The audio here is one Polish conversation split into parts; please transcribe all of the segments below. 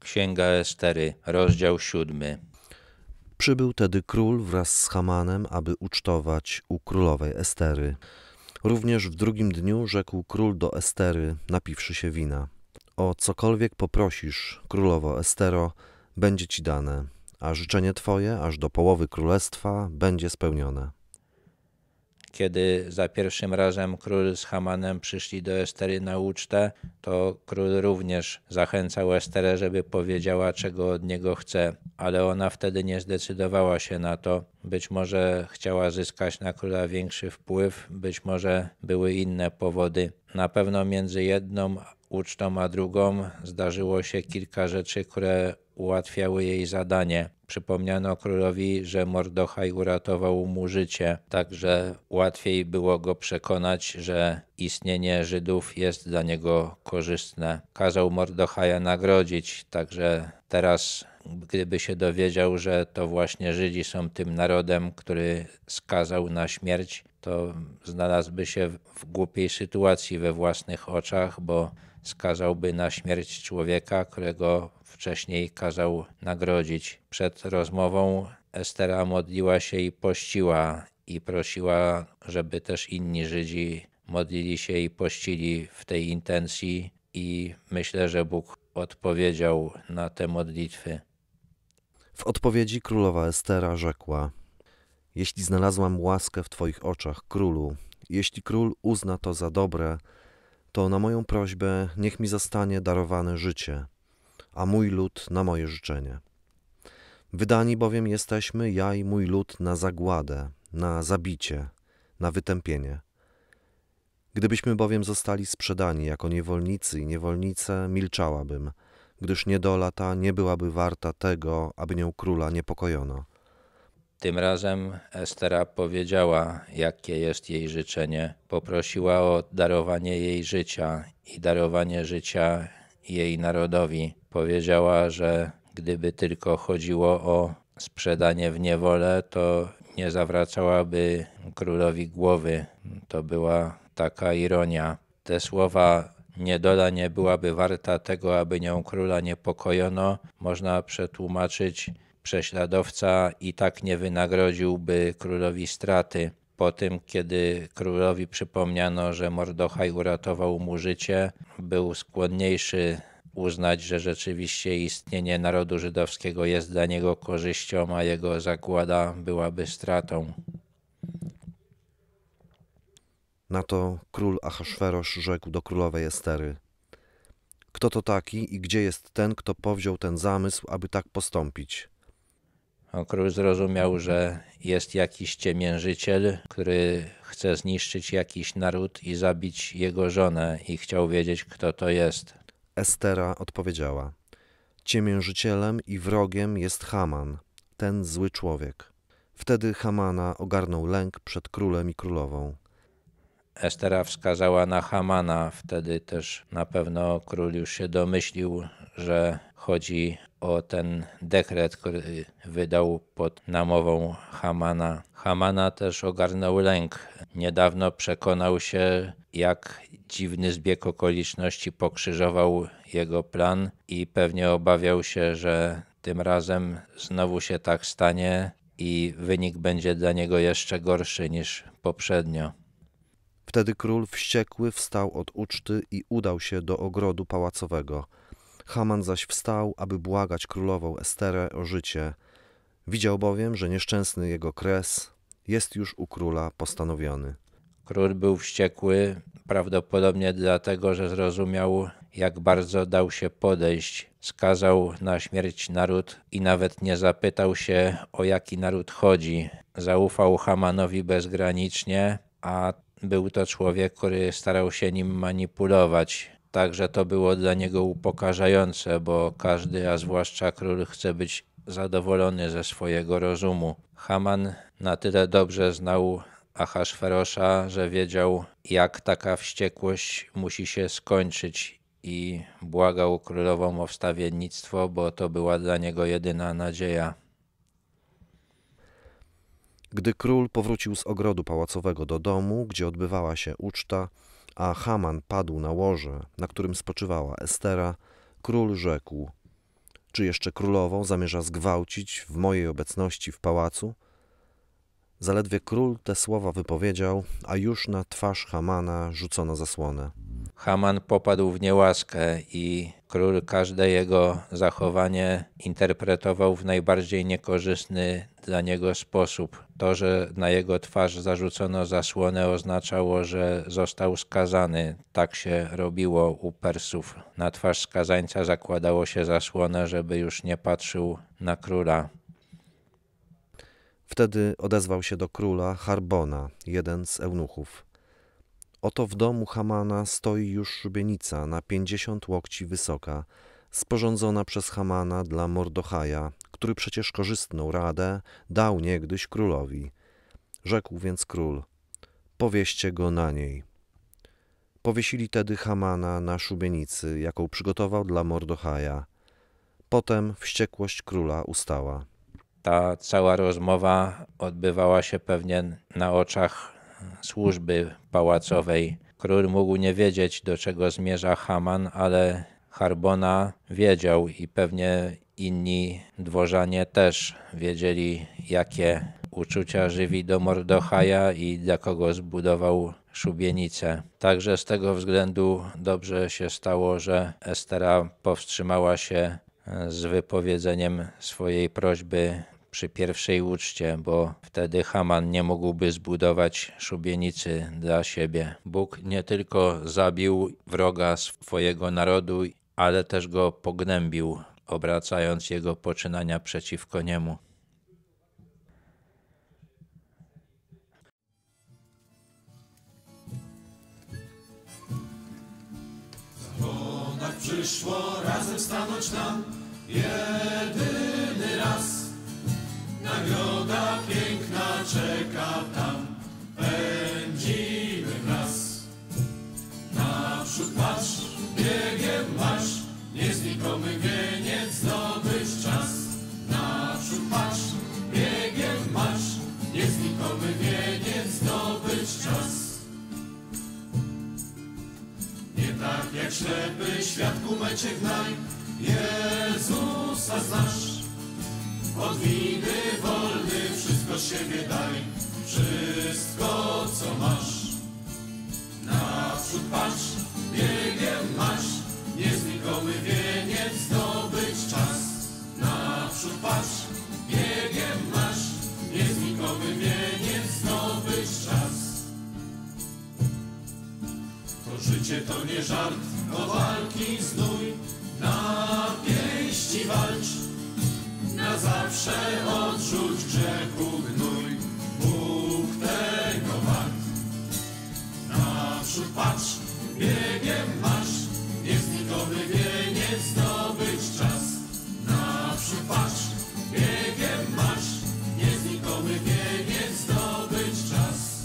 Księga Estery, rozdział 7. Przybył tedy król wraz z Hamanem, aby ucztować u królowej Estery. Również w drugim dniu rzekł król do Estery, napiwszy się wina: o cokolwiek poprosisz, królowo Estero, będzie ci dane, a życzenie twoje aż do połowy królestwa będzie spełnione. Kiedy za pierwszym razem król z Hamanem przyszli do Estery na ucztę, to król również zachęcał Esterę, żeby powiedziała, czego od niego chce, ale ona wtedy nie zdecydowała się na to. Być może chciała zyskać na króla większy wpływ, być może były inne powody. Na pewno między jedną ucztą a drugą zdarzyło się kilka rzeczy, które ułatwiały jej zadanie. Przypomniano królowi, że Mordochaj uratował mu życie, także łatwiej było go przekonać, że istnienie Żydów jest dla niego korzystne. Kazał Mordochaja nagrodzić, także teraz, gdyby się dowiedział, że to właśnie Żydzi są tym narodem, który skazał na śmierć, to znalazłby się w głupiej sytuacji we własnych oczach, bo skazałby na śmierć człowieka, którego wcześniej kazał nagrodzić. Przed rozmową Estera modliła się i pościła i prosiła, żeby też inni Żydzi modlili się i pościli w tej intencji, i myślę, że Bóg odpowiedział na te modlitwy. W odpowiedzi królowa Estera rzekła: jeśli znalazłam łaskę w twoich oczach, królu, jeśli król uzna to za dobre, to na moją prośbę niech mi zostanie darowane życie, a mój lud na moje życzenie. Wydani bowiem jesteśmy, ja i mój lud, na zagładę, na zabicie, na wytępienie. Gdybyśmy bowiem zostali sprzedani jako niewolnicy i niewolnice, milczałabym, gdyż niedola ta nie byłaby warta tego, aby nią króla niepokojono. Tym razem Estera powiedziała, jakie jest jej życzenie. Poprosiła o darowanie jej życia i darowanie życia jej narodowi. Powiedziała, że gdyby tylko chodziło o sprzedanie w niewolę, to nie zawracałaby królowi głowy. To była taka ironia. Te słowa niedola nie byłaby warta tego, aby nią króla niepokojono, można przetłumaczyć: prześladowca i tak nie wynagrodziłby królowi straty. Po tym, kiedy królowi przypomniano, że Mordochaj uratował mu życie, był skłonniejszy uznać, że rzeczywiście istnienie narodu żydowskiego jest dla niego korzyścią, a jego zagłada byłaby stratą. Na to król Ahasferosz rzekł do królowej Estery: kto to taki i gdzie jest ten, kto powziął ten zamysł, aby tak postąpić? Król zrozumiał, że jest jakiś ciemiężyciel, który chce zniszczyć jakiś naród i zabić jego żonę, i chciał wiedzieć, kto to jest. Estera odpowiedziała: ciemiężycielem i wrogiem jest Haman, ten zły człowiek. Wtedy Hamana ogarnął lęk przed królem i królową. Estera wskazała na Hamana. Wtedy też na pewno król już się domyślił, że chodzi o ten dekret, który wydał pod namową Hamana. Hamana też ogarnął lęk. Niedawno przekonał się, jak dziwny zbieg okoliczności pokrzyżował jego plan, i pewnie obawiał się, że tym razem znowu się tak stanie i wynik będzie dla niego jeszcze gorszy niż poprzednio. Wtedy król wściekły wstał od uczty i udał się do ogrodu pałacowego. Haman zaś wstał, aby błagać królową Esterę o życie. Widział bowiem, że nieszczęsny jego kres jest już u króla postanowiony. Król był wściekły, prawdopodobnie dlatego, że zrozumiał, jak bardzo dał się podejść. Skazał na śmierć naród i nawet nie zapytał się, o jaki naród chodzi. Zaufał Hamanowi bezgranicznie, a był to człowiek, który starał się nim manipulować. Także to było dla niego upokarzające, bo każdy, a zwłaszcza król, chce być zadowolony ze swojego rozumu. Haman na tyle dobrze znał Ahasferosza, że wiedział, jak taka wściekłość musi się skończyć, i błagał królową o wstawiennictwo, bo to była dla niego jedyna nadzieja. Gdy król powrócił z ogrodu pałacowego do domu, gdzie odbywała się uczta, a Haman padł na łoże, na którym spoczywała Estera, król rzekł: Czy jeszcze królową zamierza zgwałcić w mojej obecności w pałacu? Zaledwie król te słowa wypowiedział, a już na twarz Hamana rzucono zasłonę. Haman popadł w niełaskę i król każde jego zachowanie interpretował w najbardziej niekorzystny dla niego sposób. To, że na jego twarz zarzucono zasłonę, oznaczało, że został skazany. Tak się robiło u Persów. Na twarz skazańca zakładało się zasłonę, żeby już nie patrzył na króla. Wtedy odezwał się do króla Harbona, jeden z eunuchów. Oto w domu Hamana stoi już szubienica na 50 łokci wysoka, sporządzona przez Hamana dla Mordochaja, który przecież korzystną radę dał niegdyś królowi. Rzekł więc król: powieście go na niej. Powiesili tedy Hamana na szubienicy, jaką przygotował dla Mordochaja. Potem wściekłość króla ustała. Ta cała rozmowa odbywała się pewnie na oczach służby pałacowej. Król mógł nie wiedzieć, do czego zmierza Haman, ale Harbona wiedział i pewnie inni dworzanie też wiedzieli, jakie uczucia żywi do Mordochaja i dla kogo zbudował szubienicę. Także z tego względu dobrze się stało, że Estera powstrzymała się z wypowiedzeniem swojej prośby przy pierwszej uczcie, bo wtedy Haman nie mógłby zbudować szubienicy dla siebie. Bóg nie tylko zabił wroga swojego narodu, ale też go pognębił, obracając jego poczynania przeciwko niemu. Tak przyszło razem stanąć nam jedyny raz. Nagroda piękna czeka tam, pędzimy wraz. Naprzód patrz, biegiem marsz, nieznikomy wieniec zdobyć czas. Naprzód patrz, biegiem marsz, nieznikomy wieniec zdobyć czas. Nie tak jak ślepy świat ku mecie gnaj, Jezusa znasz. Od winy wolny wszystko z siebie daj, wszystko co masz. Naprzód patrz, biegiem marsz, nieznikomy wieniec zdobyć czas. Naprzód patrz, biegiem marsz, nieznikomy wieniec zdobyć czas. To życie to nie żart, to walki znój, na pięści walcz. Na zawsze odrzuć grzechu gnój, Bóg tego wart. Naprzód patrz, biegiem marsz, nieznikomy wieniec zdobyć czas. Naprzód patrz, biegiem marsz, nieznikomy wieniec zdobyć czas.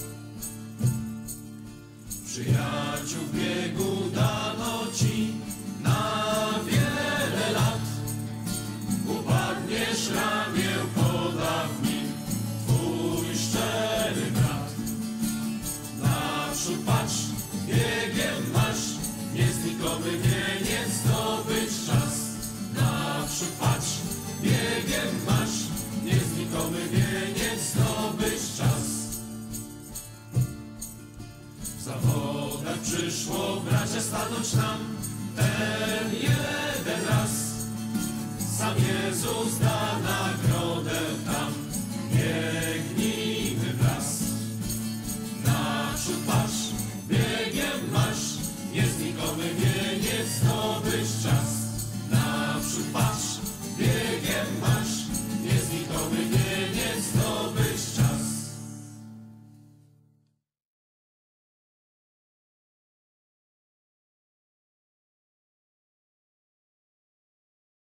Przyjaciół w biegu dano ci na wiele lat. Upadniesz, ramię poda w nim twój szczery brat. Naprzód patrz, biegiem marsz, nieznikomy wieniec zdobyć czas. Naprzód patrz, biegiem marsz, nieznikomy wieniec zdobyć czas. W zawodach przyszło, bracia, stanąć nam ten jeden raz. Sam Jezus da nagrodę.